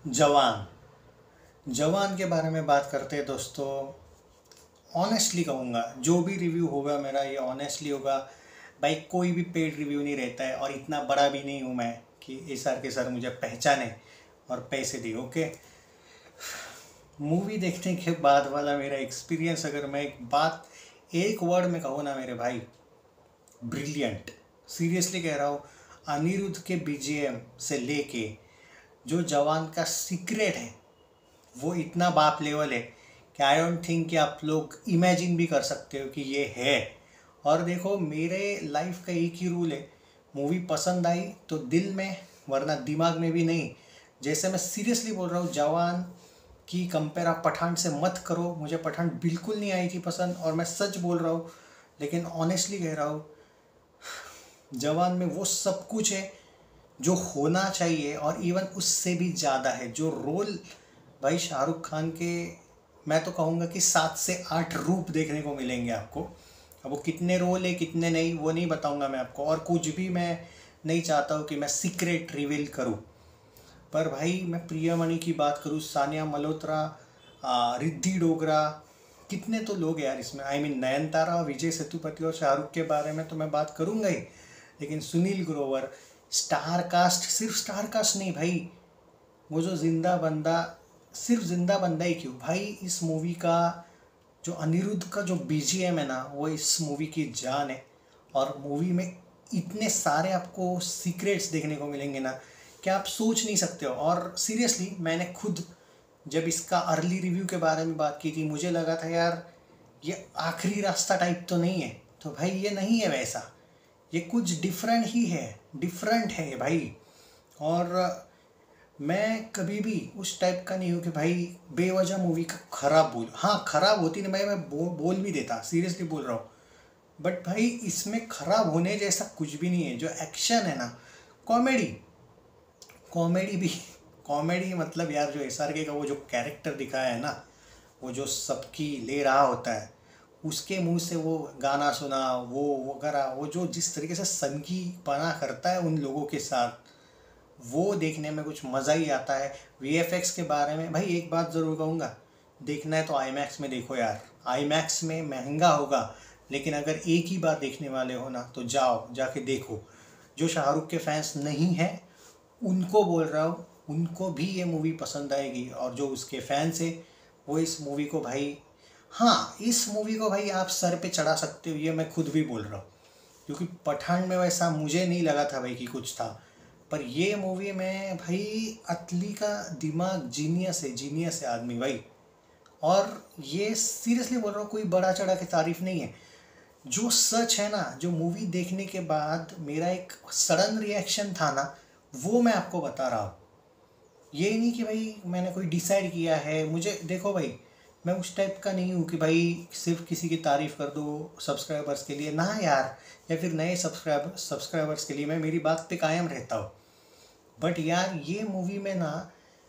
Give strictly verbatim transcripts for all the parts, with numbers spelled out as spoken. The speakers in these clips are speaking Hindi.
जवान जवान के बारे में बात करते हैं दोस्तों। ऑनेस्टली कहूँगा, जो भी रिव्यू होगा मेरा ये ऑनेस्टली होगा। भाई कोई भी पेड रिव्यू नहीं रहता है, और इतना बड़ा भी नहीं हूँ मैं कि एस आर के सर मुझे पहचाने और पैसे दे। ओके, मूवी देखने के बाद वाला मेरा एक्सपीरियंस, अगर मैं एक बात एक वर्ड में कहूँ ना मेरे भाई, ब्रिलियंट। सीरियसली कह रहा हूँ। अनिरुद्ध के बी जी एम से लेके जो जवान का सीक्रेट है वो इतना बाप लेवल है कि आई डोंट थिंक कि आप लोग इमेजिन भी कर सकते हो कि ये है। और देखो, मेरे लाइफ का एक ही रूल है, मूवी पसंद आई तो दिल में, वरना दिमाग में भी नहीं। जैसे मैं सीरियसली बोल रहा हूँ, जवान की कंपेयर आप पठान से मत करो। मुझे पठान बिल्कुल नहीं आई थी पसंद, और मैं सच बोल रहा हूँ, लेकिन ऑनेस्टली कह रहा हूँ, जवान में वो सब कुछ है जो होना चाहिए, और इवन उससे भी ज़्यादा है। जो रोल भाई शाहरुख खान के, मैं तो कहूँगा कि सात से आठ रूप देखने को मिलेंगे आपको। अब वो कितने रोल है कितने नहीं वो नहीं बताऊँगा मैं आपको, और कुछ भी मैं नहीं चाहता हूँ कि मैं सीक्रेट रिवील करूँ। पर भाई मैं प्रियामणि की बात करूँ, सानिया मल्होत्रा, आ, रिद्धि डोगरा, कितने तो लोग यार इसमें। आई मीन नयनतारा, विजय सेतुपति और शाहरुख के बारे में तो मैं बात करूँगा ही, लेकिन सुनील ग्रोवर, स्टार कास्ट, सिर्फ स्टार कास्ट नहीं भाई, वो जो जिंदा बंदा, सिर्फ जिंदा बंदा ही क्यों भाई, इस मूवी का जो अनिरुद्ध का जो बी जी एम है ना, वो इस मूवी की जान है। और मूवी में इतने सारे आपको सीक्रेट्स देखने को मिलेंगे ना कि आप सोच नहीं सकते हो। और सीरियसली मैंने खुद जब इसका अर्ली रिव्यू के बारे में बात की थी, मुझे लगा था यार ये आखिरी रास्ता टाइप तो नहीं है। तो भाई ये नहीं है वैसा, ये कुछ डिफरेंट ही है, डिफरेंट है भाई। और मैं कभी भी उस टाइप का नहीं हूँ कि भाई बेवजह मूवी का खराब बोल। हाँ, खराब होती नहीं भाई, मैं बो, बोल भी देता, सीरियसली बोल रहा हूँ। बट भाई इसमें खराब होने जैसा कुछ भी नहीं है। जो एक्शन है ना, कॉमेडी, कॉमेडी भी कॉमेडी मतलब यार, जो एस आर के का वो जो कैरेक्टर दिखाया है ना, वो जो सबकी ले रहा होता है, उसके मुंह से वो गाना सुना, वो वगैरह, वो जो जिस तरीके से संगी पना करता है उन लोगों के साथ, वो देखने में कुछ मज़ा ही आता है। वी एफ एक्स के बारे में भाई एक बात ज़रूर कहूँगा, देखना है तो आई मैक्स में देखो यार। आई मैक्स में महंगा होगा, लेकिन अगर एक ही बार देखने वाले हो ना तो जाओ, जाके देखो। जो शाहरुख के फैंस नहीं हैं उनको बोल रहा हूँ, उनको भी ये मूवी पसंद आएगी। और जो उसके फैंस है वो इस मूवी को भाई, हाँ, इस मूवी को भाई आप सर पे चढ़ा सकते हो, ये मैं खुद भी बोल रहा हूँ। क्योंकि पठान में वैसा मुझे नहीं लगा था भाई कि कुछ था, पर ये मूवी में भाई अतली का दिमाग जीनियस है, जीनियस है आदमी भाई। और ये सीरियसली बोल रहा हूँ, कोई बड़ा चढ़ा के तारीफ नहीं है। जो सच है ना, जो मूवी देखने के बाद मेरा एक सडन रिएक्शन था ना, वो मैं आपको बता रहा हूँ। ये नहीं कि भाई मैंने कोई डिसाइड किया है। मुझे देखो भाई, मैं उस टाइप का नहीं हूँ कि भाई सिर्फ किसी की तारीफ़ कर दो सब्सक्राइबर्स के लिए, ना यार, या फिर नए सब्सक्राइबर सब्सक्राइबर्स के लिए। मैं मेरी बात पे कायम रहता हूँ। बट यार ये मूवी में ना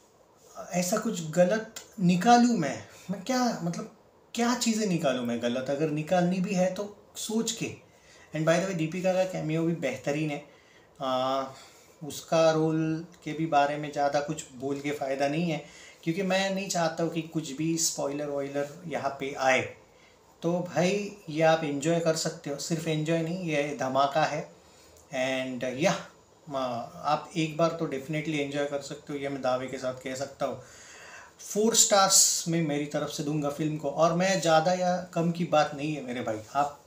ऐसा कुछ गलत निकालूँ मैं मैं क्या मतलब, क्या चीज़ें निकालूँ मैं गलत, अगर निकालनी भी है तो सोच के। And by the way, Deepika का कैमियो भी बेहतरीन है। आ, उसका रोल के भी बारे में ज़्यादा कुछ बोल के फ़ायदा नहीं है, क्योंकि मैं नहीं चाहता हूँ कि कुछ भी स्पॉइलर वॉइलर यहाँ पे आए। तो भाई ये आप एंजॉय कर सकते हो, सिर्फ एंजॉय नहीं, ये धमाका है। एंड या आप एक बार तो डेफिनेटली एंजॉय कर सकते हो, ये मैं दावे के साथ कह सकता हूँ। फोर स्टार्स में मेरी तरफ से दूंगा फिल्म को। और मैं ज़्यादा या कम की बात नहीं है मेरे भाई, आप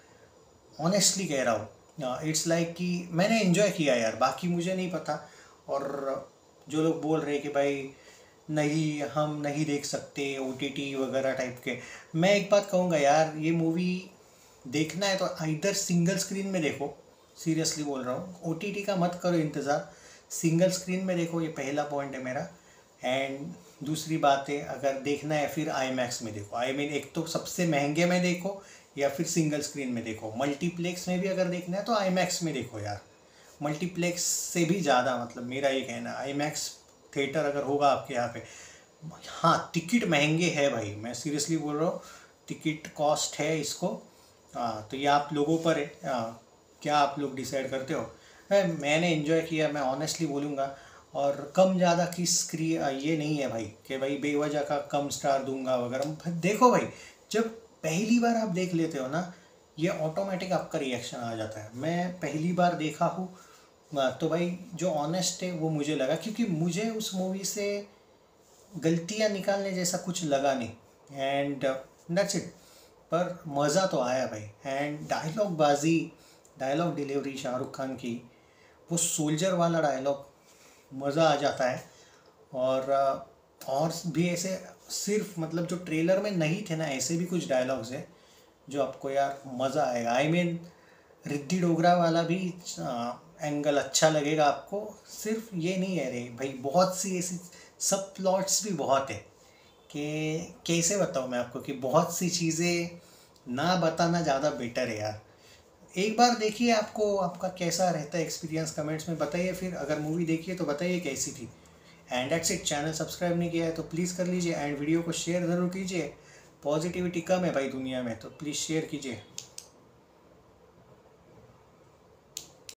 ऑनेस्टली कह रहा हूँ, इट्स लाइक कि मैंने एंजॉय किया यार, बाकी मुझे नहीं पता। और जो लोग बोल रहे हैं कि भाई नहीं हम नहीं देख सकते ओ टी टी वगैरह टाइप के, मैं एक बात कहूँगा यार, ये मूवी देखना है तो इधर सिंगल स्क्रीन में देखो। सीरियसली बोल रहा हूँ, ओ टी टी का मत करो इंतज़ार, सिंगल स्क्रीन में देखो। ये पहला पॉइंट है मेरा। एंड दूसरी बात है, अगर देखना है फिर आई मैक्स में देखो। आई मीन एक तो सबसे महंगे में देखो, या फिर सिंगल स्क्रीन में देखो। मल्टीप्लेक्स में भी अगर देखना है तो आई मैक्स में देखो यार। मल्टीप्लेक्स से भी ज़्यादा, मतलब मेरा ये कहना है, आई मैक्स थिएटर अगर होगा आपके यहाँ पे। हाँ, टिकट महंगे है भाई, मैं सीरियसली बोल रहा हूँ, टिकट कॉस्ट है इसको। हाँ, तो ये आप लोगों पर है, क्या आप लोग डिसाइड करते हो। है, मैंने एंजॉय किया, मैं ऑनेस्टली बोलूँगा। और कम ज़्यादा की स्क्री ये नहीं है भाई कि भाई बेवजह का कम स्टार दूंगा वगैरह। देखो भाई, जब पहली बार आप देख लेते हो ना, ये ऑटोमेटिक आपका रिएक्शन आ जाता है। मैं पहली बार देखा हूँ तो भाई जो ऑनेस्ट है वो मुझे लगा, क्योंकि मुझे उस मूवी से गलतियाँ निकालने जैसा कुछ लगा नहीं। And that's it. पर मज़ा तो आया भाई। एंड डायलॉग बाजी, डायलॉग डिलीवरी शाहरुख खान की, वो सोल्जर वाला डायलॉग, मज़ा आ जाता है। और और भी ऐसे सिर्फ मतलब जो ट्रेलर में नहीं थे ना, ऐसे भी कुछ डायलॉग्स हैं जो आपको यार मज़ा आएगा। आई मीन रिद्धि डोगरा वाला भी एंगल अच्छा लगेगा आपको। सिर्फ ये नहीं है रे भाई, बहुत सी ऐसी सब प्लॉट्स भी बहुत है कि कैसे बताऊँ मैं आपको कि बहुत सी चीज़ें ना बताना ज़्यादा बेटर है यार। एक बार देखिए, आपको आपका कैसा रहता है एक्सपीरियंस कमेंट्स में बताइए। फिर अगर मूवी देखिए तो बताइए कैसी थी। And that's it. Channel subscribe नहीं किया है तो प्लीज़ कर लीजिए एंड वीडियो को शेयर ज़रूर कीजिए। पॉजिटिविटी कम है भाई दुनिया में, तो प्लीज़ शेयर कीजिए।